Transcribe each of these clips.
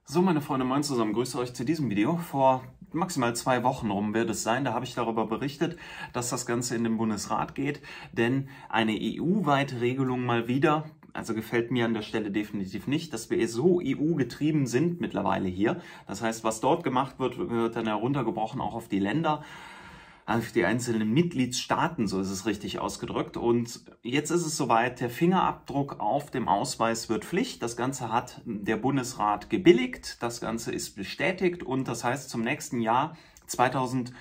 So, meine Freunde, moin zusammen, grüße euch zu diesem Video. Vor maximal 2 Wochen rum wird es sein, da habe ich darüber berichtet, dass das Ganze in den Bundesrat geht, denn eine EU-weite Regelung mal wieder, also gefällt mir an der Stelle definitiv nicht, dass wir so EU-getrieben sind mittlerweile hier. Das heißt, was dort gemacht wird, wird dann heruntergebrochen auch auf die Länder, auf die einzelnen Mitgliedstaaten, so ist es richtig ausgedrückt. Und jetzt ist es soweit, der Fingerabdruck auf dem Ausweis wird Pflicht. Das Ganze hat der Bundesrat gebilligt, das Ganze ist bestätigt und das heißt zum nächsten Jahr 2.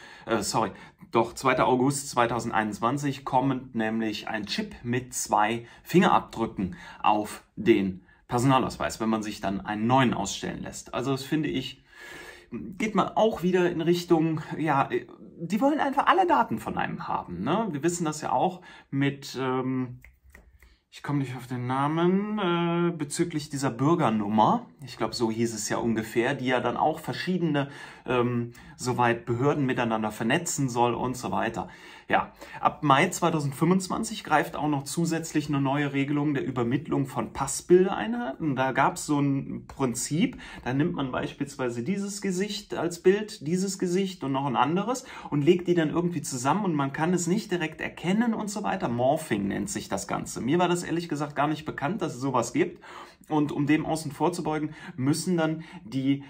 August 2021 kommt nämlich ein Chip mit 2 Fingerabdrücken auf den Personalausweis, wenn man sich dann einen neuen ausstellen lässt. Also das finde ich, geht man auch wieder in Richtung, ja, die wollen einfach alle Daten von einem haben, ne? Wir wissen das ja auch mit, ich komme nicht auf den Namen, bezüglich dieser Bürgernummer, ich glaube, so hieß es ja ungefähr, die ja dann auch verschiedene, soweit Behörden miteinander vernetzen soll und so weiter. Ja, ab Mai 2025 greift auch noch zusätzlich eine neue Regelung der Übermittlung von Passbildeinheiten. Da gab es so ein Prinzip, da nimmt man beispielsweise dieses Gesicht als Bild, dieses Gesicht und noch ein anderes und legt die dann irgendwie zusammen und man kann es nicht direkt erkennen und so weiter. Morphing nennt sich das Ganze. Mir war das ehrlich gesagt gar nicht bekannt, dass es sowas gibt. Und um dem außen vorzubeugen, müssen dann die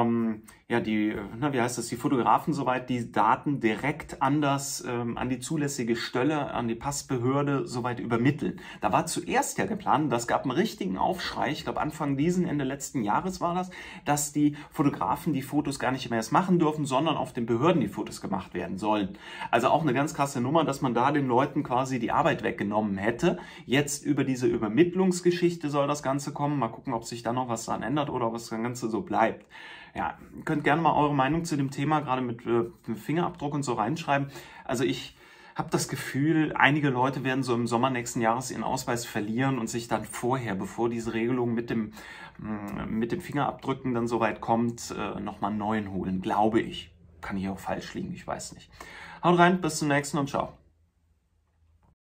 Fotografen soweit die Daten direkt an die zulässige Stelle, an die Passbehörde soweit übermitteln. Da war zuerst ja geplant, das gab einen richtigen Aufschrei, ich glaube Ende letzten Jahres war das, dass die Fotografen die Fotos gar nicht mehr erst machen dürfen, sondern auf den Behörden die Fotos gemacht werden sollen. Also auch eine ganz krasse Nummer, dass man da den Leuten quasi die Arbeit weggenommen hätte. Jetzt über diese Übermittlungsgeschichte soll das Ganze kommen. Mal gucken, ob sich da noch was dran ändert oder ob das Ganze so bleibt. Ja, ihr könnt gerne mal eure Meinung zu dem Thema, gerade mit Fingerabdruck und so reinschreiben. Also ich habe das Gefühl, einige Leute werden so im Sommer nächsten Jahres ihren Ausweis verlieren und sich dann vorher, bevor diese Regelung mit den Fingerabdrücken dann soweit kommt, nochmal einen neuen holen, glaube ich. Kann hier auch falsch liegen, ich weiß nicht. Haut rein, bis zum nächsten und ciao.